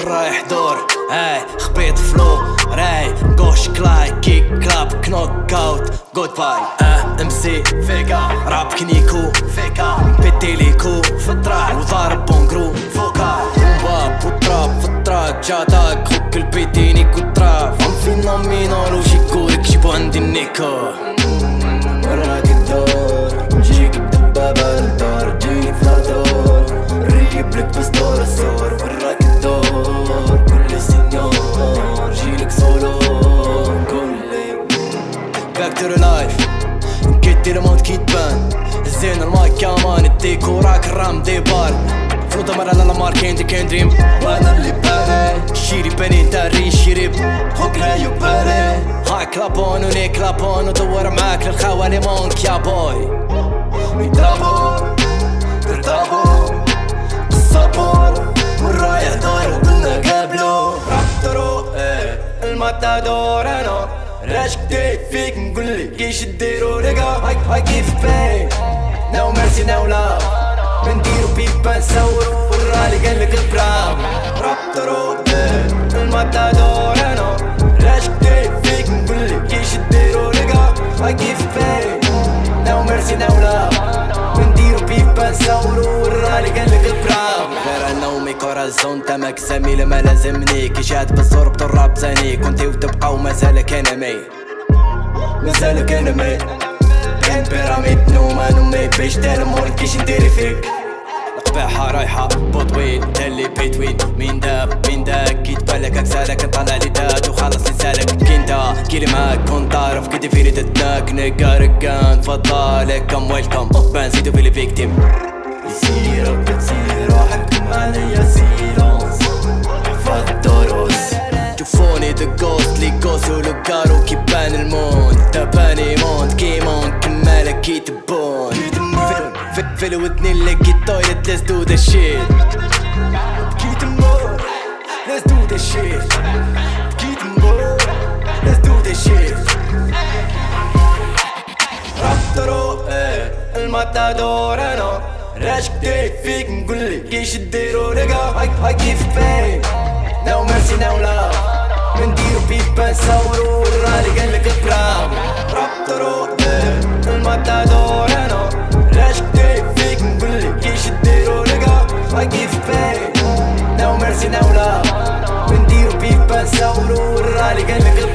رايح دور هاي خبيط فلو راي غوش كلاي كيك كلاب كنوك اوت جود باي امسي فيكا راب كنيكو فيكا بيتي ليكو فطراك وضارب بونغرو فوكا بومبا بوتراب فطراك جاتاك خوك البيتي نيكو تراب ام فينومينال وجيكوريك جيبو عندي النيكو راكي الدور جيك بدبابة للدار جيني فلادور ريبلك بستور الصور وراك الدور كل سنيور جيلك سولو كلي باك تو لايف كيتي الموت كي تبان زين المايك كمان الديكوراك الرام ديبار فلوطة مرة لا ماركين دي كان دريم وانا اللي باري شيري بني داري شيري خوك لا يباري هاي كلابون وني كلابون ودور معاك للخوالي مونك يا بوي يضربو ترتابو بالصبور والرايح دار وكلنا قابلو رابطرو الماتادور انا راش كديت فيك نقولي كيش ديرو رقا هاي كيف باين ناو ميرسي ناو لاف بنديرو بيبا نصورو والرالي قالك البرام رابطرو الماتادور انا راش كديت فيك نقولي كيش ديرو رقا هاي كيف باين ناو ميرسي ناو لاف بنديرو بيبا نصورو والرالي قالك البرام غير انا ومي كورازون تماك زميل ما لازمني كي جات بالزرب الراب زاني كنتي وتبقى ومازالك انا مي مازالك انا مي كان بيراميد نوما نومي باش تالمور كيش نديري فيك قباحة رايحة بطويل تالي بيتوين مين داب مين داك كي تبالك اكسالك نطلع لي دات وخلص لسالك كينتا كيلي معاك كنت تعرف كي تفيري تتناك نيكا ركان تفضلك كم ويلكم بان زيدو في لي فيكتيم يصيرك بتصير روحك عليا سيلونس احفظ الدروس شوفوني ذا جوست لي كوسو لوكارو كي بان الموند تباني موند كيمون كمالك كي تبون في الودني اللي كي تويلت let's do the shit كي تمون let's do the shit كي تمون let's do the shit رابطرو الماتادور انا راش كديت فيك نقولي كيش ديرو رقا هاي كيف باين ناو ميرسي ناو لاف بنديرو بيبا نصورو والرالي قالك البرام رابطرو الماتادور انا راش كديت فيك نقولي كيش ديرو رقا هاي كيف باين ناو ميرسي ناو لاف بنديرو بيبا نصورو والرالي قالك